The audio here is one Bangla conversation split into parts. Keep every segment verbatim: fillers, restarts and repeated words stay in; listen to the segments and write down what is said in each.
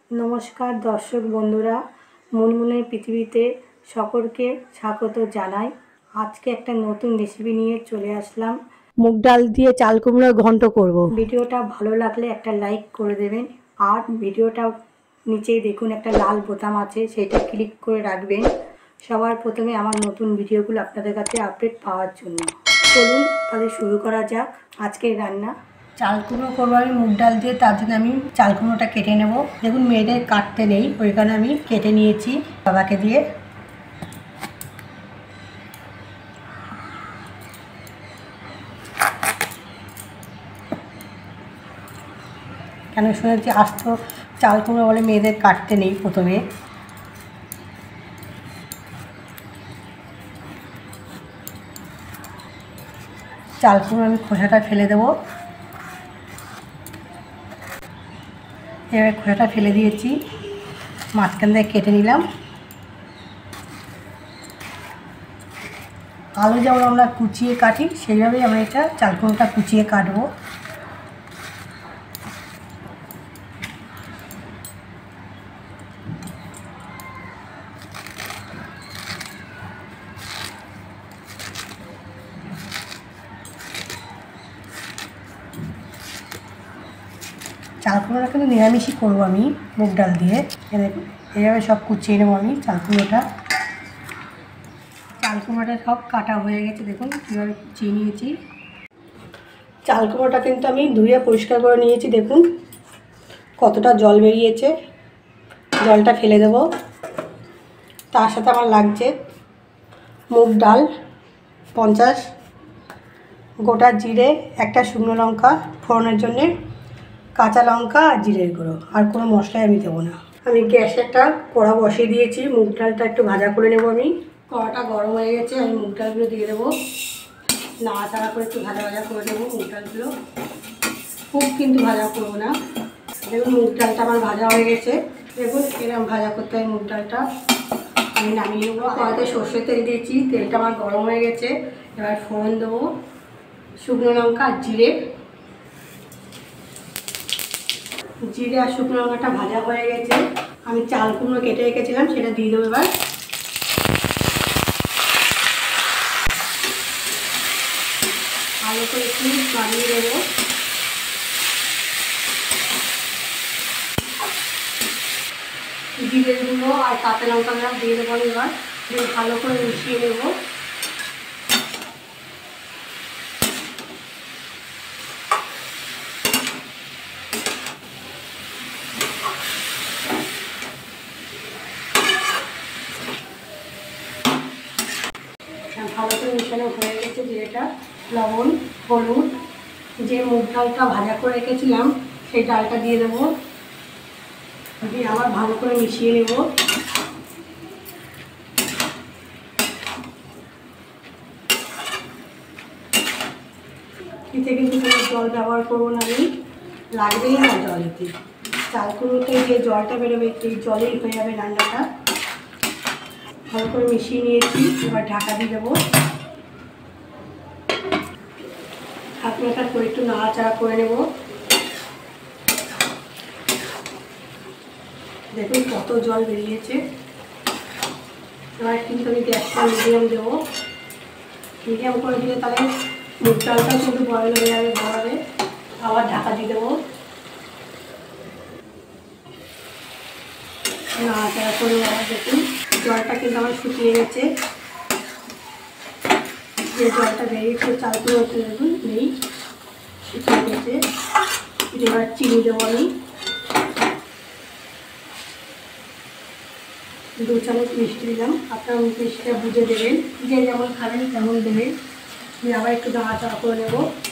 नमस्कार दर्शक बंधुरा मुनमुनेर पृथिवीते सकलके स्वागत जानाई। आज के एक नतून रेसिपि निये चले आसलाम। मुग डाल दिए चाल कुमड़ोर घंट करब। भिडियोटा भालो लागले एक लाइक करे देवें और भिडियोटा नीचे देखुन एक लाल बोताम आछे सेटा क्लिक करे राखबेन सबार प्रथमे आमार नतून भिडियोगुलो आपनादेर काछे आपडेट पाওয়ার জন্য। चलुन ताहले शुरू करा जाक आजकेर रान्ना। चाल कुमड़ो करबो आमि मुग डाल दिए तार जोन्नो आमि चाल कुमड़ोटा केटे नेब। देखुन मेয়েদের काटते नेই ওই কারণে আমি কেটে নিয়েছি বাবাকে দিয়ে। কেন শুনেছি আস্ত চাল কুমড়ো বলে মেয়েদের কাটতে নেই প্রথমে। চাল কুমড়ো আমি খোসাটা ফেলে দেবো। এবার খোসাটা ফেলে দিয়েছি, মাঝখান থেকে কেটে নিলাম। আলু যেমন আমরা কুচিয়ে কাটি সেইভাবেই আমরা এটা চাল কুমড়োটা কুচিয়ে কাটবো। চাল কুমড়োটা কিন্তু নিরামিষই করবো আমি মুগ ডাল দিয়ে। দেখুন এইভাবে সব কুচিয়ে নেবো আমি চাল কুমড়োটা। চাল কুমড়োটা সব কাটা হয়ে গেছে, দেখুন কীভাবে কুচিয়ে নিয়েছি। চাল কুমড়োটা কিন্তু আমি ধুয়ে পরিষ্কার করে নিয়েছি, দেখুন কতটা জল বেরিয়েছে। জলটা ফেলে দেব। তার সাথে আমার লাগছে মুগ ডাল পঞ্চাশ, গোটা জিরে একটা, শুকনো লঙ্কা ফোড়নের জন্যে, কাঁচা লঙ্কা আর জিরের গুঁড়ো, আর কোনো মশলাই আমি দেবো না। আমি গ্যাসে একটা কড়া বসিয়ে দিয়েছি, মুগ ডালটা একটু ভাজা করে নেব আমি। কড়াটা গরম হয়ে গেছে, আমি মুগ ডালগুলো দিয়ে দেবো। নাড়াচাড়া করে একটু ভাজা ভাজা করে দেবো মুগ ডালগুলো, খুব কিন্তু ভাজা করবো না। দেখুন মুগ ডালটা আমার ভাজা হয়ে গেছে। দেখুন এরকম ভাজা করতে হয় মুগ ডালটা। আমি নামিয়ে নেবো। কড়াতে সর্ষের তেল দিয়েছি, তেলটা আমার গরম হয়ে গেছে। এবার ফোড়ন দেবো, শুকনো লঙ্কা আর জিরে। জিরে আর শুকনো লঙ্কাটা ভাজা হয়ে গেছে। আমি চাল কুমড়ো কেটে রেখেছিলাম সেটা দিয়ে দেবো। এবার ভালো করে একটু নাড়িয়ে দেবো। জিরের গুঁড়ো আর কাঁচা লঙ্কাটা দিয়ে দেবো। এবার ভালো করে মিশিয়ে নেব। ভালো করে মিশানো হয়ে গেছে। জিরেটা, লবণ, হলুদ, যে মুগ ডালটা ভাজা করে রেখেছিলাম সেই ডালটা দিয়ে দেবো। দিয়ে আবার ভালো করে মিশিয়ে নেব। এতে কিন্তু কোনো জল ব্যবহার করবো না আমি, লাগবেই না জল। এতে চাল কুমড়োতে যে জলটা বেরোবে সেই জলেই হয়ে যাবে রান্নাটা। ভালো করে মিশিয়ে নিয়েছি, এবার ঢাকা দিয়ে দেবো। ঢাকনাটা করে একটু নাড়াচাড়া করে নেব। দেখুন কত জল বেরিয়েছে। এবার কিন্তু আমি গ্যাসটা মিডিয়াম দেবো। মিডিয়াম করে দিলে তাহলে মুগ ডালটা কিন্তু বয়েল হয়ে যাবে ভালোভাবে। আবার ঢাকা দিয়ে দেবো, নাড়াচাড়া করে। আবার দেখুন জলটা কিন্তু আমার শুকিয়ে গেছে। যে জলটা বেরিয়েছে চাল কুমড়োতে দেখুন নেই, শুকিয়ে গেছে। এবার চিনি দেবো আমি দু চামচ মিষ্টি দিলাম। আপনার মিষ্টিটা বুঝে দেবেন, যে যেমন খাবেন তেমন দেবেন। আমি আবার একটু নাড়াচাড়া করে নেব।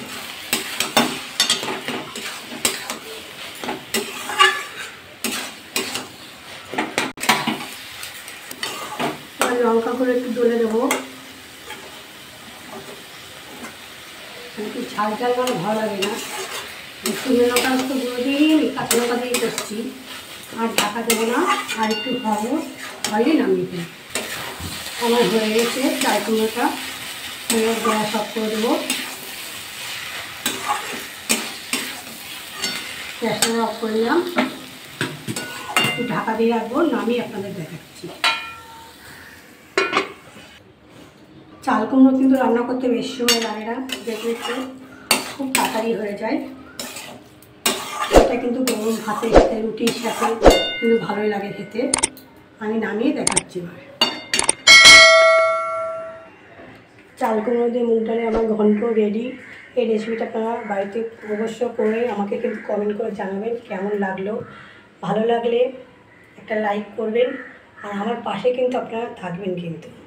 লঙ্কা করে একটু ডলে দেবো। একটু ঝাল ঝাল মানে ভালো লাগে না। শুকনো লঙ্কা একটু গুঁড়ো দিয়ে কাঁচা লঙ্কা দিয়ে করছি। আর ঢাকা দেবো না, আর একটু খাবো, হয়নি নামিয়ে দেবো। আমার হয়ে গেছে চাল কুমড়োটা। গ্যাস অফ করে দেবো। গ্যাসটা অফ করলাম। একটু ঢাকা দিয়ে রাখবো, নামিয়ে আপনাদের দেখাচ্ছি। চাল কুমড়ো কিন্তু রান্না করতে বেশি সময় লাগে না, দেখবে একটু খুব তাড়াতাড়ি হয়ে যায়। এটা কিন্তু গরম ভাতের সাথে রুটির সাথে কিন্তু ভালোই লাগে খেতে। আমি নামিয়ে দেখাচ্ছি এবার। চাল কুমড়ো দিয়ে মুগ ডালে আমার ঘন্ট রেডি। এই রেসিপিটা আপনারা বাড়িতে অবশ্য করে আমাকে কিন্তু কমেন্ট করে জানাবেন কেমন লাগলো। ভালো লাগলে একটা লাইক করবেন, আর আমার পাশে কিন্তু আপনারা থাকবেন কিন্তু।